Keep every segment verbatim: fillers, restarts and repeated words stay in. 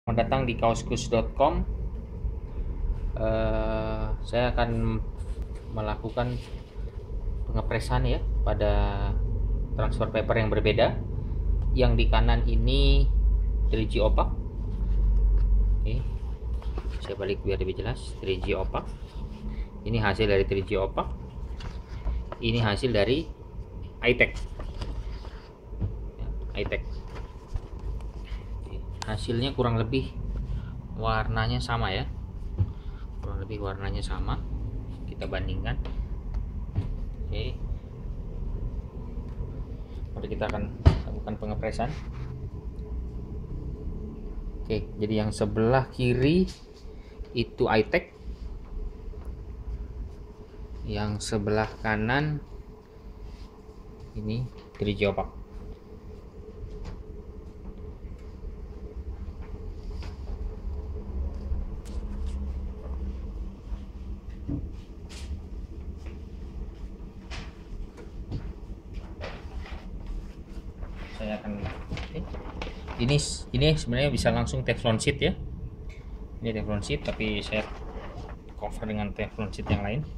Selamat datang di kaoskus dot com. Uh, saya akan melakukan pengepresan ya pada transfer paper yang berbeda. Yang di kanan ini tiga G opak. Oke, saya balik biar lebih jelas. tiga G opak. Ini hasil dari tiga G opak. Ini hasil dari iTech. iTech. Hasilnya kurang lebih warnanya sama ya, kurang lebih warnanya sama. Kita bandingkan. Oke, mari kita akan lakukan pengepresan. Oke, jadi yang sebelah kiri itu iTech, yang sebelah kanan ini tiga G opak. Saya akan eh, ini ini sebenarnya bisa langsung teflon sheet ya. Ini teflon sheet tapi saya cover dengan teflon sheet yang lain.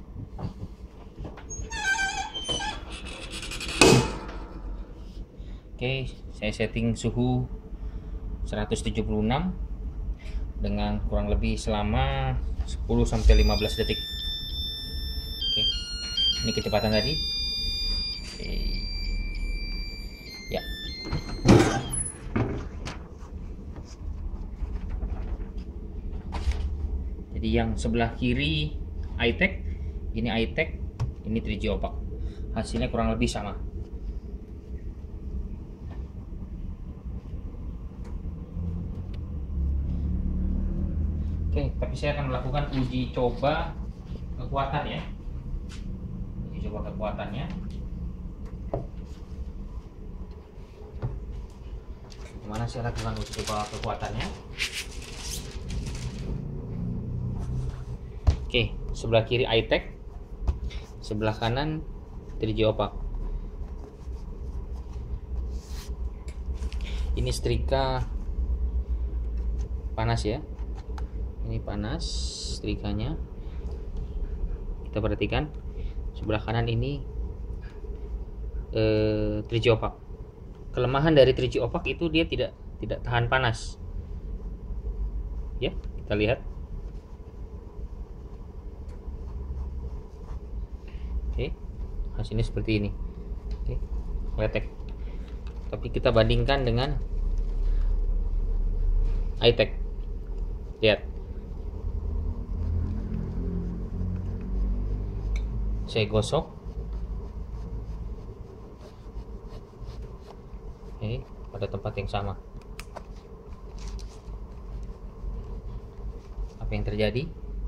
Oke, saya setting suhu seratus tujuh puluh enam dengan kurang lebih selama sepuluh sampai lima belas detik. Oke, ini kecepatan tadi. Oke. Ya. Jadi yang sebelah kiri iTech, ini iTech, ini tiga G opak. Hasilnya kurang lebih sama. Oke, tapi saya akan melakukan uji coba kekuatan ya. Uji coba kekuatannya. Gimana saya lakukan uji coba kekuatannya? Oke, sebelah kiri iTech, sebelah kanan tiga G opak. Ini setrika panas ya. Ini panas setrikanya. Kita perhatikan sebelah kanan ini eh, tiga G opak. Kelemahan dari tiga G opak itu dia tidak tidak tahan panas. Ya, kita lihat. Oke, hasilnya seperti ini. Oke, letek. Tapi kita bandingkan dengan iTech. Lihat. Saya gosok. Oke, pada tempat yang sama. Apa yang terjadi?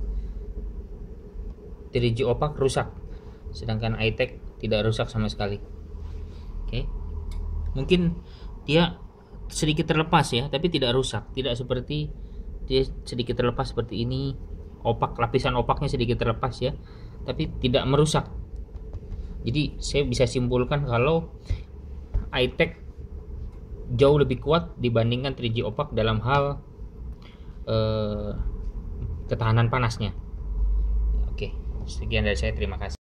tiga G opak rusak, sedangkan iTech tidak rusak sama sekali. Oke, mungkin dia sedikit terlepas ya, tapi tidak rusak. Tidak seperti dia sedikit terlepas seperti ini. Opak, lapisan opaknya sedikit terlepas ya, tapi tidak merusak. Jadi saya bisa simpulkan kalau iTech jauh lebih kuat dibandingkan tiga G opak dalam hal eh, ketahanan panasnya. Oke, sekian dari saya, terima kasih.